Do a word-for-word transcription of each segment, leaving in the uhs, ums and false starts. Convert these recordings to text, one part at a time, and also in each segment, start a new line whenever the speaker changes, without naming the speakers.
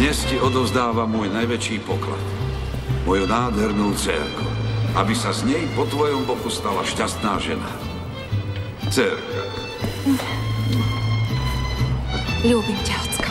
Dnes ti odovzdávam môj najväčší poklad. Moju nádhernú dcérku. Aby sa z nej po tvojom boku stala šťastná žena. Dcérka.
Ľúbim ťa, ocko.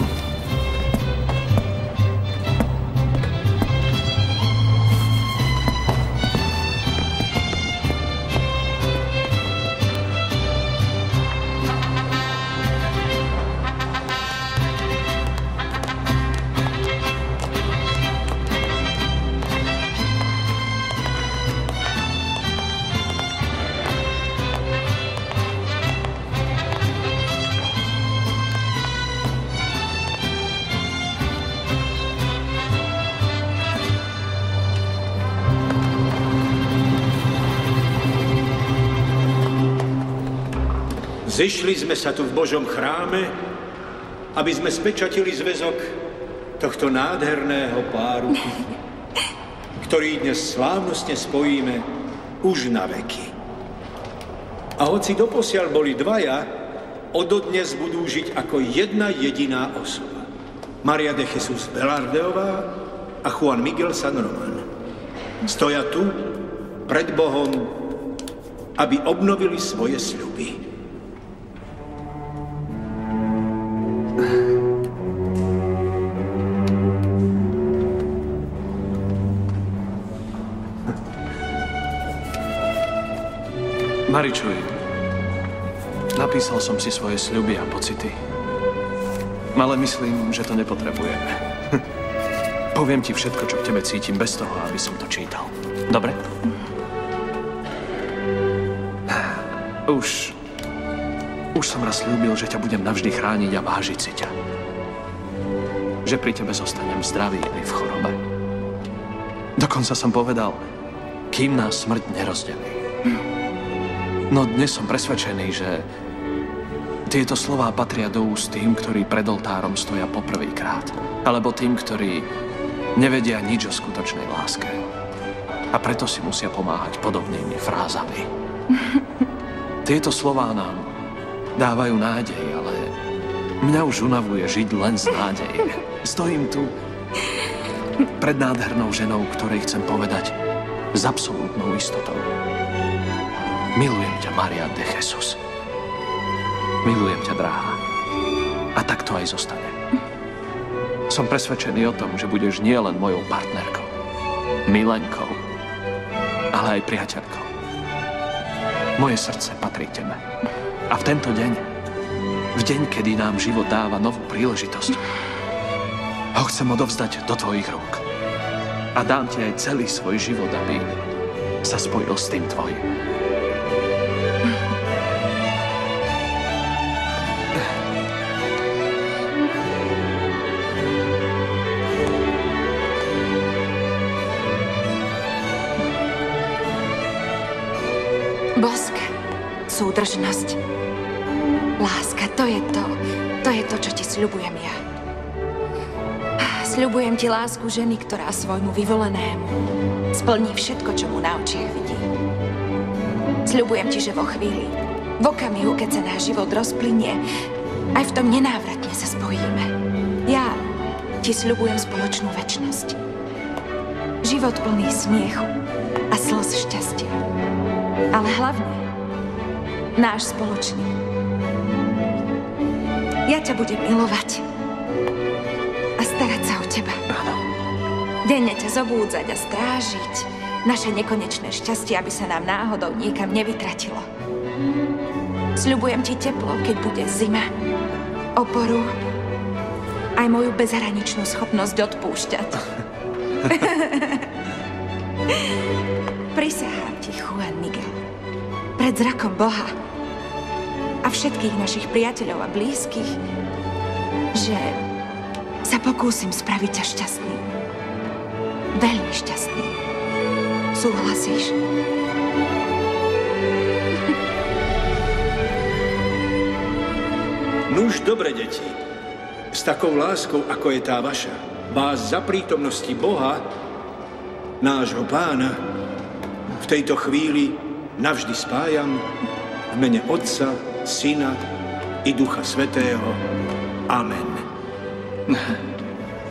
Zišli sme sa tu v Božom chráme, aby sme spečatili zväzok tohto nádherného páru, ktorý dnes slávnostne spojíme už na veky. A hoci doposiaľ boli dvaja, ododnes budú žiť ako jedna jediná osoba. Maria de Jesus Velardeová a Juan Miguel San Román. Stoja tu pred Bohom, aby obnovili svoje sľuby.
Maričuj, napísal som si svoje sľuby a pocity, ale myslím, že to nepotrebujeme. Poviem ti všetko, čo k tebe cítim, bez toho, aby som to čítal. Dobre? Už... Už som raz sľúbil, že ťa budem navždy chrániť a vážiť si ťa. Že pri tebe zostanem zdravý aj v chorobe. Dokonca som povedal, kým nás smrť nerozdelí. No dnes som presvedčený, že tieto slová patria do úst tým, ktorí pred oltárom stoja poprvýkrát. Alebo tým, ktorí nevedia nič o skutočnej láske. A preto si musia pomáhať podobnými frázami. Tieto slová nám dávajú nádej, ale mňa už unavuje žiť len z nádeje. Stojím tu pred nádhernou ženou, ktorej chcem povedať s absolútnou istotou. Milujem ťa, Maria de Jesus. Milujem ťa, drahá. A tak to aj zostane. Som presvedčený o tom, že budeš nielen mojou partnerkou, milenkou, ale aj priateľkou. Moje srdce patrí tebe. A v tento deň, v deň, kedy nám život dáva novú príležitosť, ho chcem odovzdať do tvojich rúk. A dám ti aj celý svoj život, aby sa spojil s tým tvojim.
Bosk, súdržnosť, láska, to je to, to je to, čo ti sľubujem ja. Sľubujem ti lásku ženy, ktorá svojmu vyvolenému splní všetko, čo mu na očiach vidí. Sľubujem ti, že vo chvíli, v okamihu, keď sa náš život rozplynie, aj v tom nenávratne sa spojíme. Ja ti sľubujem spoločnú večnosť. Život plný smiechu a slz šťastia. Ale hlavne náš spoločný. Ja ťa budem milovať a starať sa o teba.
Áno.
Denne ťa zobúdzať a strážiť naše nekonečné šťastie, aby sa nám náhodou niekam nevytratilo. Sľubujem ti teplo, keď bude zima, oporu, aj moju bezhraničnú schopnosť odpúšťať. Prisahám ti, Juan Miguel, pred zrakom Boha a všetkých našich priateľov a blízkych, že sa pokúsim spraviť ťa šťastný. Veľmi šťastný. Súhlasíš?
Nuž, dobre, deti. S takou láskou, ako je tá vaša, vás za prítomnosti Boha, nášho Pána, v tejto chvíli navždy spájam v mene Otca, Syna i Ducha Svätého. Amen.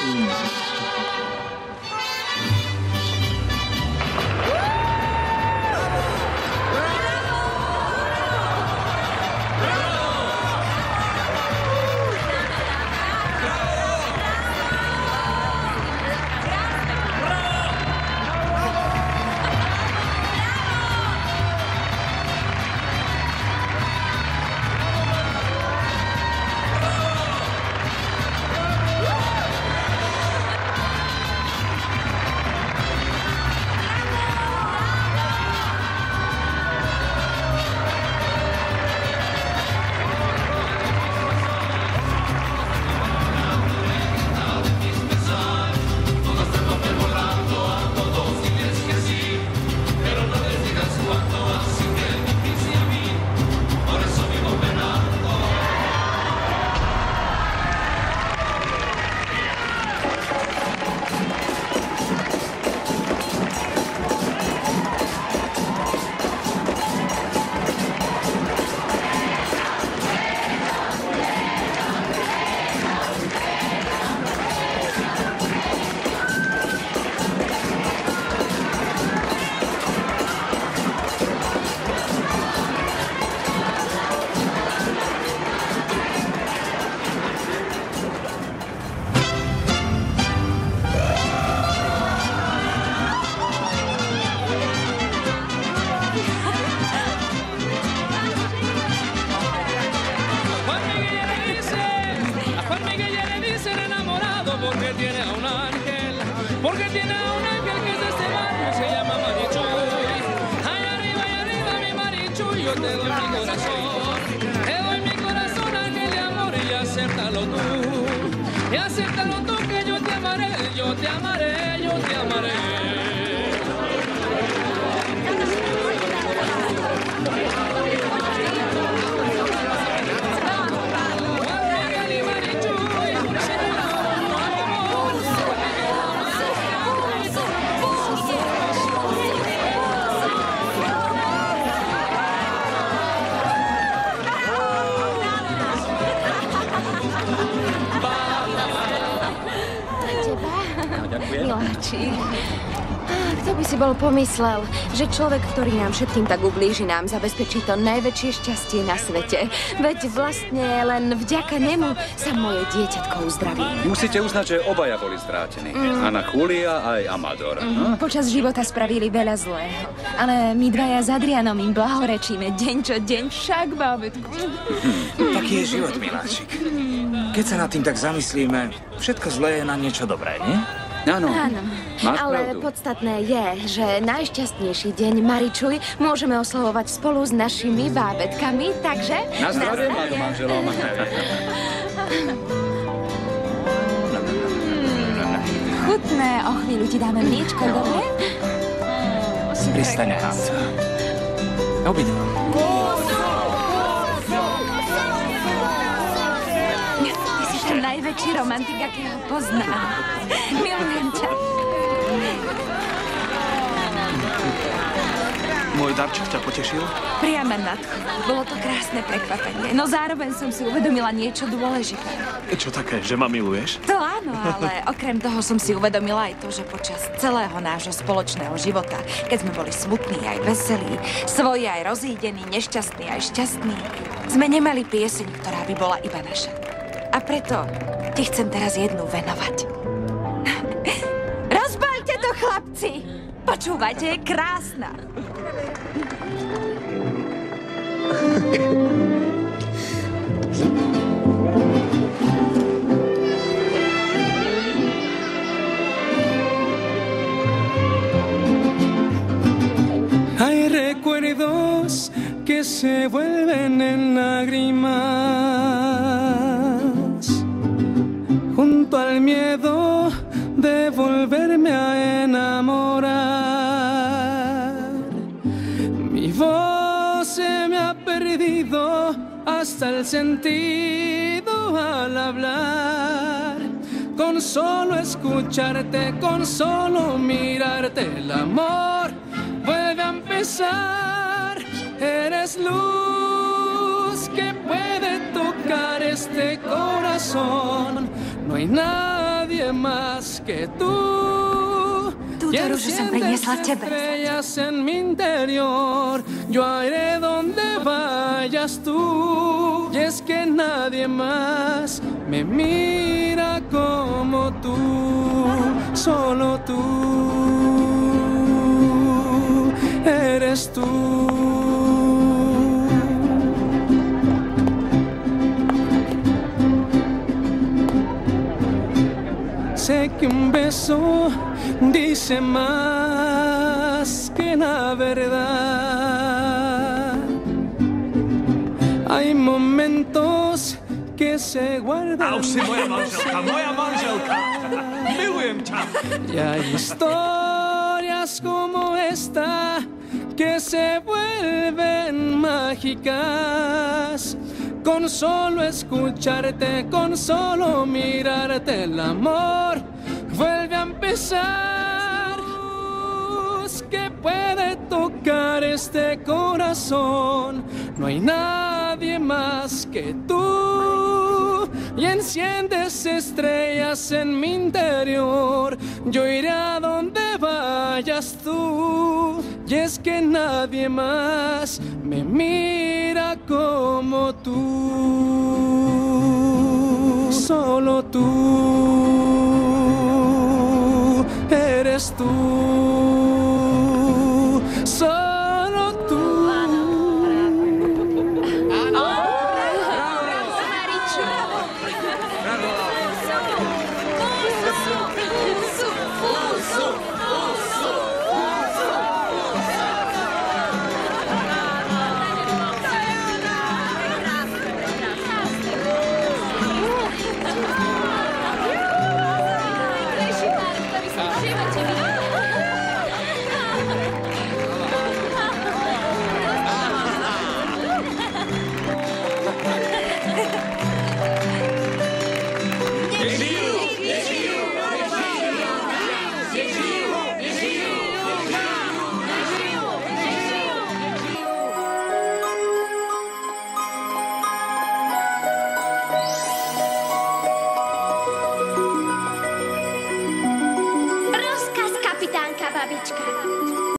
Kto by si bol pomyslel, že človek, ktorý nám všetkým tak ublíži, nám zabezpečí to najväčšie šťastie na svete. Veď vlastne len vďaka nemu sa moje dieťatko uzdraví.
Musíte uznať, že obaja boli zvrátení. Mm. Anna Julia aj Amador. Mm.
No? Počas života spravili veľa zlého. Ale my dvaja s Adrianom im blahorečíme deň čo deň, však, bábätku.
Mm. Taký je život, miláčik. Keď sa nad tým tak zamyslíme, všetko zlé je na niečo dobré, nie?
Áno,
Áno.
máš
Ale
pravdu.
podstatné je, že najšťastnejší deň Maričuj môžeme oslavovať spolu s našimi bábätkami, takže...
Na zdravie, pánu manželom.
Chutné, o chvíľu ti dáme mliečko, dobre?
Pristane nám sa. Obidva.
Ty si ten najväčší romantik, akého poznám. Milujem ťa.
Môj darček ťa potešil?
Priama nadchu. Bolo to krásne prekvapenie, no zároveň som si uvedomila niečo dôležité.
Čo také, že ma miluješ?
To áno, ale okrem toho som si uvedomila aj to, že počas celého nášho spoločného života, keď sme boli smutní aj veselí, svoji aj rozídení, nešťastní aj šťastní, sme nemali pieseň, ktorá by bola iba naša. A preto ti chcem teraz jednu venovať. Rozbaľte to, chlapci! Počúvajte, je krásna.
Hay recuerdos que se vuelven en lágrimas junto al miedo de volverme a enamorar. Mi voz se me ha perdido hasta el sentido al hablar. Con solo escucharte, con solo mirarte, el amor vuelve a empezar. Eres luz que puede tocar este corazón. no hay nadie más que tú.
Túto rúžu som priniesla tebe.
Estrellas en mi interior, yo iré donde vayas tú. Y es que nadie más me mira como tú, solo tú eres tú. Sé que un beso dice más que la verdad. Hay momentos que se guardan.
Au si moja manželka, moja manželka. Milujem ťa.
Y hay historias como esta que se vuelven mágicas. Con solo escucharte, con solo mirarte, el amor vuelve a empezar. Luz que puede tocar este corazón, no hay nadie más que tú. Y enciendes estrellas en mi interior, yo iré a donde vayas tú. Y es que nadie más me mira como tú, solo tú eres tú.